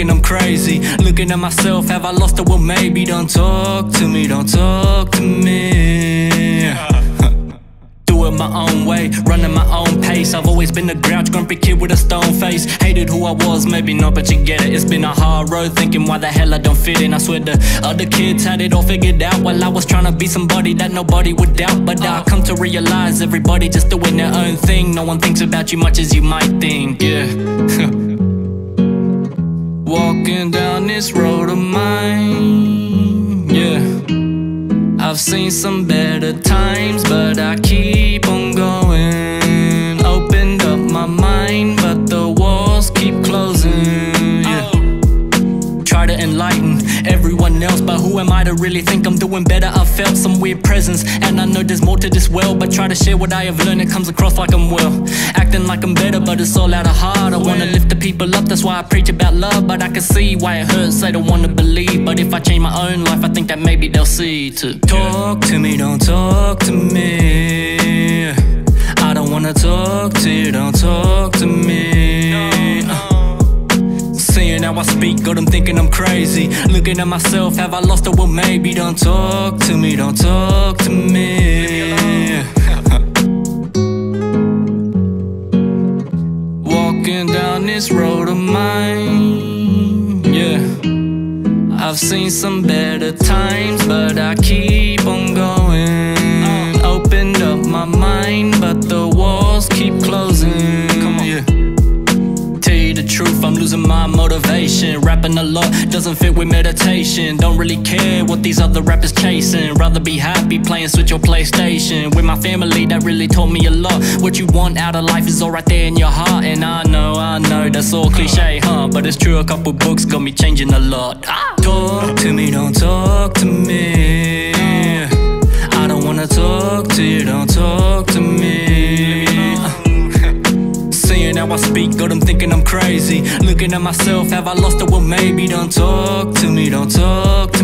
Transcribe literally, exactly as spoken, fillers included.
thinking I'm crazy. Looking at myself, have I lost it? Well maybe. Don't talk to me, don't talk to me. Do it my own way, running my own pace. I've always been a grouch, grumpy kid with a stone face. Hated who I was, maybe not, but you get it. It's been a hard road, thinking why the hell I don't fit in. I swear the other kids had it all figured out, while I was trying to be somebody that nobody would doubt. But I come to realize everybody just doing their own thing. No one thinks about you much as you might think, yeah. Walking down this road of mine, yeah. I've seen some better times, but I keep on going. Opened up my mind, but the walls keep closing, yeah. Try to enlighten everyone else, but who am I to really think I'm doing better? I felt some weird presence, and I know there's more to this world, but try to share what I have learned, it comes across like I'm well. Acting like I'm better, but it's all out of heart. I wanna lift the people up, that's why I preach about love. But I can see why it hurts, they don't wanna believe. But if I change my own life, I think that maybe they'll see too. Talk to me, don't talk to me. I don't wanna talk to you, don't talk to me. Seeing how I speak, got them thinking I'm crazy. Looking at myself, have I lost it? Well maybe. Don't talk to me, don't talk to me. Walking down this road of mine, yeah. I've seen some better times, but I keep on going. Opened up my mind, but the walls keep closing. Come on, yeah. The truth, I'm losing my motivation. Rapping a lot doesn't fit with meditation. Don't really care what these other rappers chasing. Rather be happy playing Switch or PlayStation. With my family, that really taught me a lot. What you want out of life is all right there in your heart. And I know, I know, that's all cliche, huh? But it's true, a couple books got me changing a lot. ah! Talk to me, don't talk to me. I don't wanna talk to you, don't talk to me. Seeing how I speak, got them thinking I'm crazy. Looking at myself, have I lost it? Well maybe. Don't talk to me, don't talk to me.